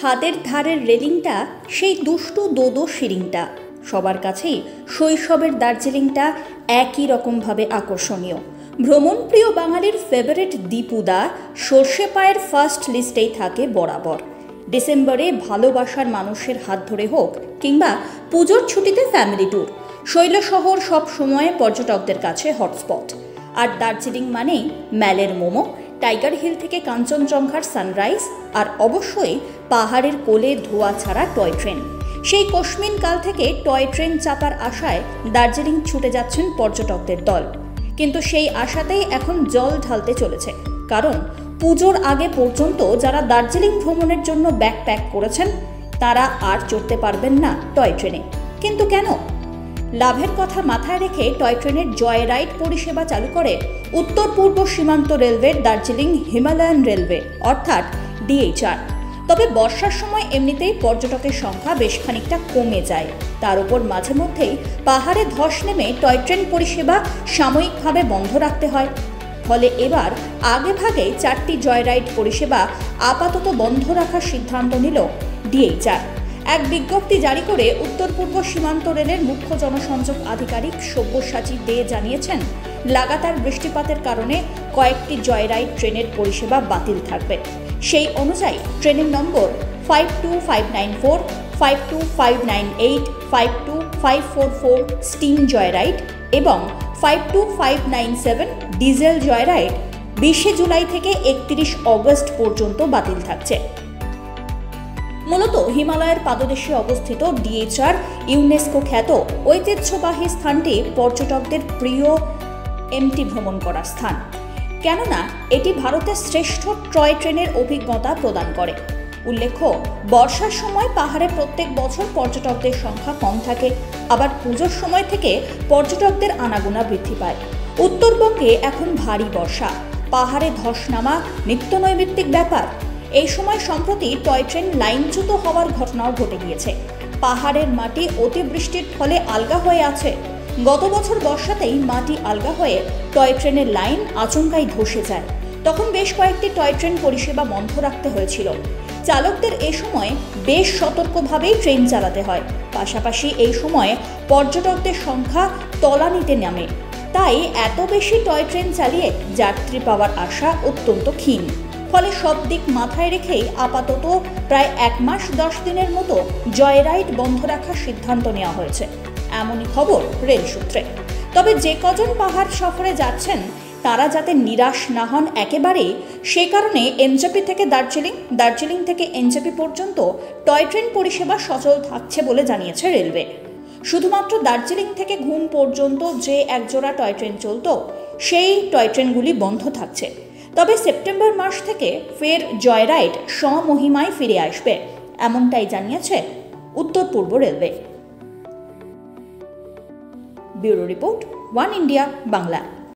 হাতের ধারের রেলিংটা সেই দুষ্টু দোদো শিরিংটা। সবার কাছেই শৈশবের দার্জিলিংটা একই রকমভাবে আকর্ষণীয়। ভ্রমণপ্রিয় বাঙালির ফেভারিট দীপুদা সর্ষে পায়ের ফার্স্ট লিস্টেই থাকে বরাবর। ডিসেম্বরে ভালোবাসার মানুষের হাত ধরে হোক কিংবা পুজোর ছুটিতে ফ্যামিলি ট্যুর, শৈলশহর সব সময় পর্যটকদের কাছে হটস্পট। আর দার্জিলিং মানেই ম্যালের মোমো, টাইগার হিল থেকে কাঞ্চনজঙ্ঘার সানরাইজ, আর অবশ্যই পাহাড়ের কোলে ধোয়া ছাড়া টয় ট্রেন। সেই কসমিন কাল থেকে টয় ট্রেন চাপার আশায় দার্জিলিং ছুটে যাচ্ছেন পর্যটকদের দল। কিন্তু সেই আশাতেই এখন জল ঢালতে চলেছে, কারণ পুজোর আগে পর্যন্ত যারা দার্জিলিং ভ্রমণের জন্য ব্যাকপ্যাক করেছেন তারা আর চড়তে পারবেন না টয় ট্রেনে। কিন্তু কেন? লাভের কথা মাথায় রেখে টয় ট্রেনের জয় রাইড পরিষেবা চালু করে উত্তর পূর্ব সীমান্ত রেলওয়ের দার্জিলিং হিমালয়ান রেলওয়ে অর্থাৎ DHR। তবে বর্ষার সময় এমনিতেই পর্যটকের সংখ্যা বেশ খানিকটা কমে যায়, তার উপর মাঝে মধ্যেই পাহাড়ে ধস নেমে টয় ট্রেন পরিষেবা সাময়িকভাবে বন্ধ রাখতে হয়। ফলে এবার আগেভাগেই 4টি জয় রাইড পরিষেবা আপাতত বন্ধ রাখার সিদ্ধান্ত নিল DHR। এক বিজ্ঞপ্তি জারি করে উত্তর পূর্ব সীমান্ত রেলের মুখ্য জনসংযোগ আধিকারিক সব্যসাচী দে জানিয়েছেন, লাগাতার বৃষ্টিপাতের কারণে কয়েকটি জয় রাইড ট্রেনের পরিষেবা বাতিল থাকবে। সেই অনুযায়ী ট্রেনের নম্বর 52594, 52598, 52544 স্টিম জয় রাইড এবং 52597 ডিজেল জয় রাইড 20 জুলাই থেকে 31 অগস্ট পর্যন্ত বাতিল থাকছে। মূলত হিমালয়ের পাদদেশে অবস্থিত DHR ইউনেস্কো খ্যাত ঐতিহ্যবাহী স্থানটি পর্যটকদের প্রিয় এমটি ভ্রমণ করার স্থান, কেননা এটি ভারতের শ্রেষ্ঠ টয় ট্রেনের অভিজ্ঞতা প্রদান করে। উল্লেখ্য, বর্ষার সময় পাহাড়ে প্রত্যেক বছর পর্যটকদের সংখ্যা কম থাকে, আবার পুজোর সময় থেকে পর্যটকদের আনাগোনা বৃদ্ধি পায়। উত্তরবঙ্গে এখন ভারী বর্ষা, পাহাড়ে ধস নামা নিত্যনৈমিত্তিক ব্যাপার। এই সময় সম্প্রতি টয় ট্রেন লাইনচ্যুত হওয়ার ঘটনাও ঘটে গিয়েছে। পাহাড়ের মাটি অতিবৃষ্টির ফলে আলগা হয়ে আছে। গত বছর বর্ষাতেই মাটি আলগা হয়ে টয় ট্রেনের লাইন আচমকাই ধসে যায়। তখন বেশ কয়েকটি টয় ট্রেন পরিষেবা বন্ধ রাখতে হয়েছিল। চালকদের এ সময় বেশ সতর্কভাবেই ট্রেন চালাতে হয়। পাশাপাশি এই সময় পর্যটকদের সংখ্যা তলানিতে নামে, তাই এত বেশি টয় ট্রেন চালিয়ে যাত্রী পাওয়ার আশা অত্যন্ত ক্ষীণ। ফলে সব দিক মাথায় রেখেই আপাতত প্রায় 1 মাস 10 দিনের মতো জয় রাইড বন্ধ রাখার সিদ্ধান্ত নেওয়া হয়েছে, এমনই খবর রেল সূত্রে। তবে যে কজন পাহাড় সফরে যাচ্ছেন তারা যাতে নিরাশ না হন একেবারেই, সে কারণে এনজেপি থেকে দার্জিলিং, দার্জিলিং থেকে এনজেপি পর্যন্ত টয় ট্রেন পরিষেবা সচল থাকছে বলে জানিয়েছে রেলওয়ে। শুধুমাত্র দার্জিলিং থেকে ঘুম পর্যন্ত যে একজোড়া টয় ট্রেন চলত, সেই টয় ট্রেনগুলি বন্ধ থাকছে। তবে সেপ্টেম্বর মাস থেকে ফের জয় রাইড স্বমহিমায় ফিরে আসবে, এমনটাই জানিয়েছে উত্তর পূর্ব railway. Bureau report, one India Bangla.